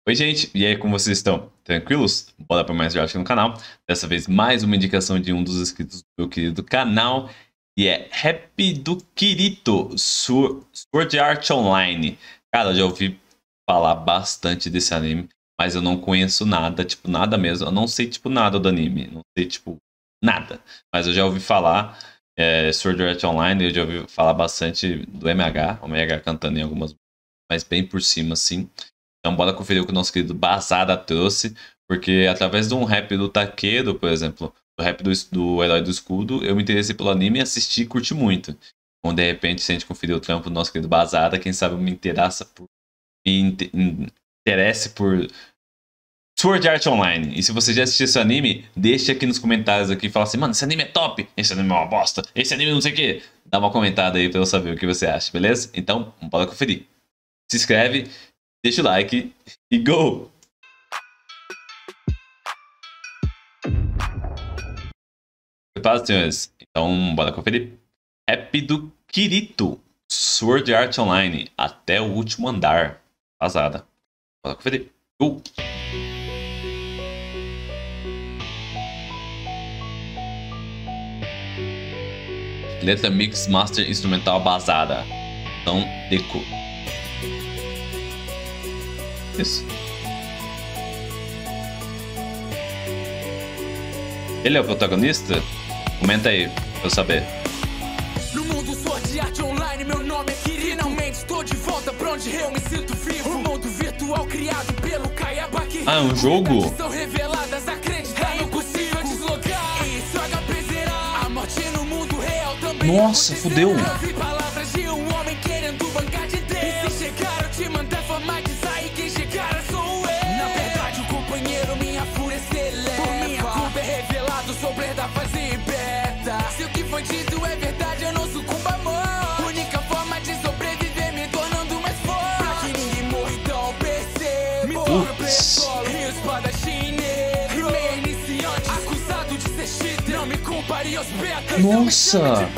Oi, gente, e aí, como vocês estão? Tranquilos? Bora para mais vídeo aqui no canal. Dessa vez, mais uma indicação de um dos inscritos do meu querido canal, e é Rap do Kirito, Sword Art Online. Cara, eu já ouvi falar bastante desse anime, mas eu não conheço nada, tipo, nada mesmo. Eu não sei, tipo, nada do anime, não sei, tipo, nada. Mas eu já ouvi falar, Sword Art Online, eu já ouvi falar bastante do MH, o MH cantando em algumas, mas bem por cima, assim. Então bora conferir o que o nosso querido Bazada trouxe, porque através de um rap do Takedo, por exemplo, do rap do Herói do Escudo, eu me interessei pelo anime e assisti e curti muito. Então, de repente, se a gente conferir o trampo do nosso querido Bazada, quem sabe me interesse por Sword Art Online. E se você já assistiu esse anime, deixa aqui nos comentários aqui e fala assim, mano, esse anime é top, esse anime é uma bosta, esse anime não sei o que. Dá uma comentada aí pra eu saber o que você acha, beleza? Então, bora conferir. Se inscreve, deixa o like e go! Preparados, senhores? Então, bora conferir. Rap do Kirito, Sword Art Online, até o último andar. Vazada. Bora conferir. Go! Letra Mix Master Instrumental Bazada. Então, deco. Isso. Ele é o protagonista? Comenta aí, pra eu saber. No mundo Sword Art Online, meu nome é Kirito. Finalmente estou de volta pra onde eu me sinto vivo. O mundo virtual criado pelo Kayabaki. Ah, é um jogo? São reveladas, acreditar, não consigo deslocar. Isso HP zerar. A morte no mundo real também. Nossa, fudeu. Eu vi palavras de um homem querendo bancar de Deus. E se chegar eu te mandar formatizar e quem chegar é sou eu. Na verdade o companheiro, minha fúria se eleva. Por minha culpa é revelado, sou da fase beta. Se o que foi dito é verdade, eu não sucumbo a morte. Única forma de sobreviver, me tornando mais forte. Pra que ninguém morra, então percebo. Me torno pré-solo, rio espadachim negro. Meia iniciante, acusado de ser cheater. Não me compare aos betas. Nossa!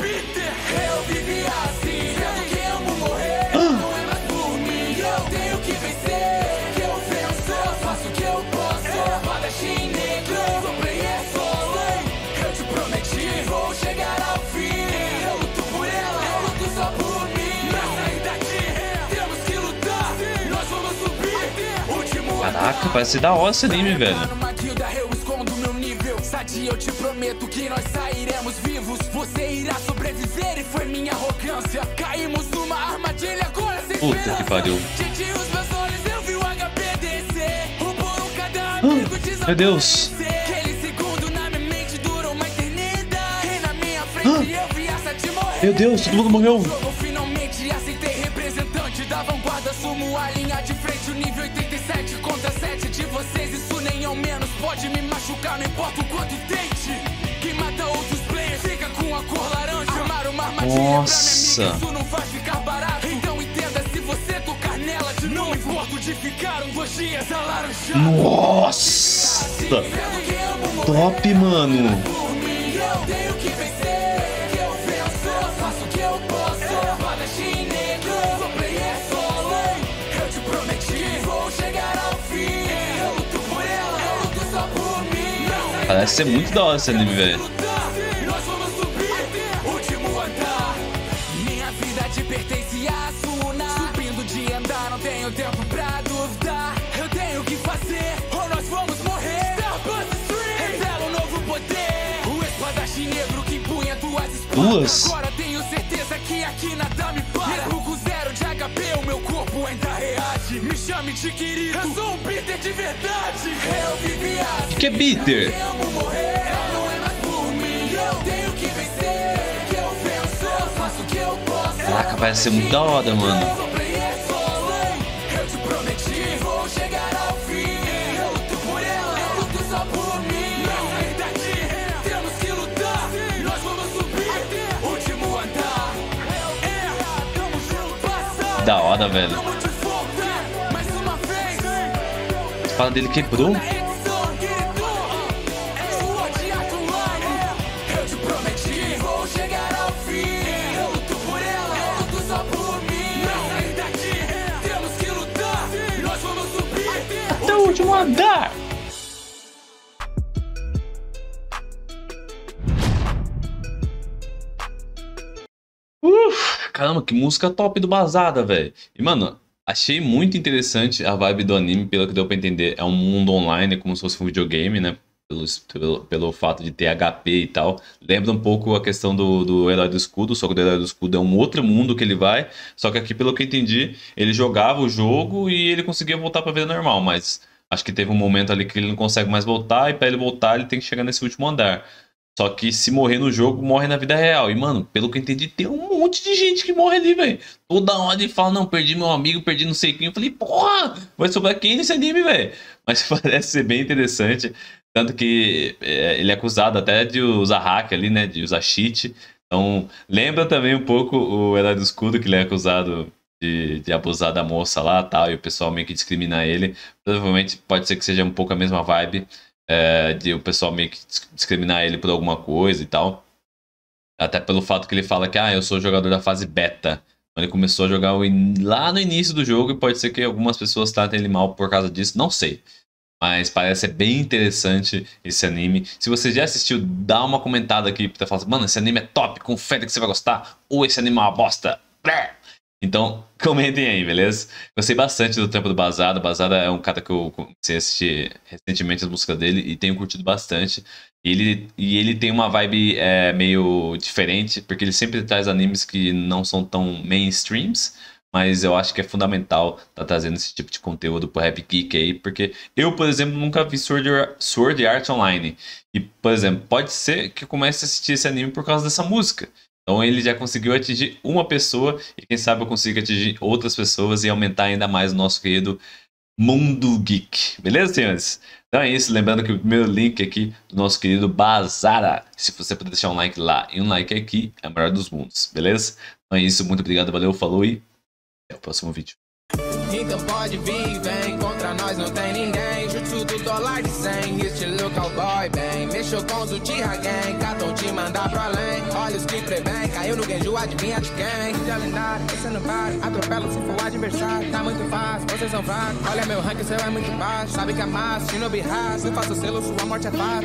Eu vivi assim, sendo que amo morrer. Não é mais por mim, eu tenho que vencer. Que eu venço, eu faço o que eu posso. Espadachim negro, sou player solo. Eu te prometi, vou chegar ao fim. Eu luto por ela, eu luto só por mim. Pra sair daqui, temos que lutar. Nós vamos subir, último andar. Caraca, parece da hora esse anime, velho. Numa guilda eu escondo meu nível. Sadia, eu te prometo que nós sairemos vivos. Você irá sobreviver e foi minha arrogância. Caímos numa armadilha, agora sem Puta esperança. que pariu. Gente, os meus olhos, eu vi o HP descer. O por um cada amigo desaparecer. Meu Deus. Aquele segundo na minha mente durou uma eternidade. E na minha frente eu vi a Sati morrer. Meu Deus, todo mundo morreu. Eu finalmente aceitei representante da vanguarda. Sumo a linha de frente, o nível 87 contra 7 de vocês. Isso nem ao menos pode me machucar, não importa o quanto tente. Quem mata outros players fica com a cor laranja. Armar uma armadilha Nossa. pra minha amiga, isso não vai ficar barato. Então entenda, se você tocar nela de novo, não importa de ficar 2 dias alaranjado. Nossa! Top, mano! Por mim, eu tenho que vencer. Que eu venço, eu faço o que eu posso. Espadachim negro, sou player solo. Eu te prometi, vou chegar ao fim. Eu luto por ela, eu luto só por mim. Parece ser muito da hora esse anime, velho. Nós vamos subir, último andar. Minha vida te pertence a Asuna. Subindo de andar, não tenho tempo pra duvidar. Eu tenho que fazer, ou nós vamos morrer. Starbucks Street, revela um novo poder. O espadachim negro que empunha duas espadas. Duas? Agora tenho certeza que aqui nada me para. Mesmo com 0 de HP, o meu corpo ainda reage. Me chame de querido, eu sou um bitter de verdade. Eu vivi assim. O que é bitter? Eu amo morrer, não é mais por mim. Eu tenho que vencer. Que eu venço, eu faço o que eu posso. Caraca, parece ser muito da hora, mano. Sou player solo. Eu te prometi, vou chegar ao fim. Eu luto por ela, eu luto só por mim. Pra sair daqui, temos que lutar. Nós vamos subir, último andar. Tamo junto, passado. Da hora, velho. Tamo de volta, mais uma vez. A espada dele quebrou. Eu te prometi, vou chegar ao fim. Eu luto por ela, eu luto só por mim. Pra sair daqui, temos que lutar. Nós vamos subir, andar! Caramba, que música top do Bazada, velho. E, mano, achei muito interessante a vibe do anime, pelo que deu pra entender. É um mundo online, como se fosse um videogame, né? Pelo fato de ter HP e tal. Lembra um pouco a questão do Herói do Escudo, só que o Herói do Escudo é um outro mundo que ele vai. Só que aqui, pelo que eu entendi, ele jogava o jogo e ele conseguia voltar pra vida normal. Mas acho que teve um momento ali que ele não consegue mais voltar, e pra ele voltar, ele tem que chegar nesse último andar. Só que se morrer no jogo, morre na vida real. E, mano, pelo que eu entendi, tem um monte de gente que morre ali, velho. Toda hora ele fala, não, perdi meu amigo, perdi não sei quem. Eu falei, porra, vai sobrar quem nesse anime, velho? Mas parece ser bem interessante. Tanto que ele é acusado até de usar hack ali, né? De usar cheat. Então, lembra também um pouco o Herói do Escudo, que ele é acusado de abusar da moça lá e tal. E o pessoal meio que discrimina ele. Provavelmente pode ser que seja um pouco a mesma vibe. De o pessoal meio que discriminar ele por alguma coisa e tal. Até pelo fato que ele fala que eu sou jogador da fase beta. Então ele começou a jogar lá no início do jogo e pode ser que algumas pessoas tratem ele mal por causa disso, não sei. Mas parece ser bem interessante esse anime. Se você já assistiu, dá uma comentada aqui pra falar assim, mano, esse anime é top, confere que você vai gostar, ou esse anime é uma bosta. Então, comentem aí, beleza? Gostei bastante do trampo do Bazada. O Bazada é um cara que eu comecei a assistir recentemente as músicas dele e tenho curtido bastante. E ele tem uma vibe meio diferente, porque ele sempre traz animes que não são tão mainstreams, mas eu acho que é fundamental tá trazendo esse tipo de conteúdo pro Rap Geek aí, porque eu, por exemplo, nunca vi Sword Art Online. E, por exemplo, pode ser que eu comece a assistir esse anime por causa dessa música. Então ele já conseguiu atingir uma pessoa e quem sabe eu consigo atingir outras pessoas e aumentar ainda mais o nosso querido Mundo Geek. Beleza, senhores? Então é isso. Lembrando que o primeiro link aqui do nosso querido Bazara. Se você puder deixar um like lá e um like aqui, é o melhor dos mundos. Beleza? Então é isso. Muito obrigado, valeu, falou e até o próximo vídeo. Então pode vir, vem, contra nós não tem ninguém. Jutsu do dólar de 100, estilo cowboy, bem. Mexeu com os Uchiha Gang, catam te mandar pra além. Olha os que prevém, caiu no Genju, adivinha de quem? Dia lendário, você não vale, atropela se for adversário. Tá muito fácil, vocês são fracos. Olha meu rank, o seu é muito baixo. Sabe que é massa, Shinobi Haas, não faço selo, sua morte é fácil.